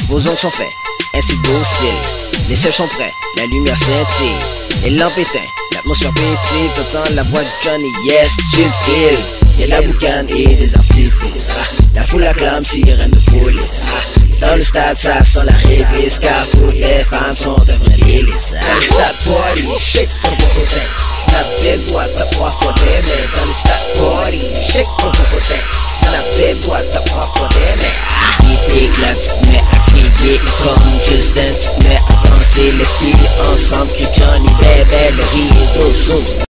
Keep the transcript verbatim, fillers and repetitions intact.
Vos ongles sont faits, ainsi que vos cils. Les cieux sont prêts, la lumière scintille. Les lampes éteintes, l'atmosphère pétille. T'entends la voix de Johnny, yes, tu le files. Y'a de la boucane et des artifices. Ah, la foule acclame, sirène de police. Ah, dans le stade, ça sent la réglisse. Car toutes les femmes sont de vraies délices. Dans le stade party, shake ton popotin. Snap des doigts, t'as trois fois des mains. Dans le stade party, shake ton popotin. Snap des doigts, t'as trois fois des mains. Il t'éclate, tu te mets à crier. Comme Justin, tu te mets à danser. Les filles ensemble crient Johnny, bébé, le rideau s'ouvre.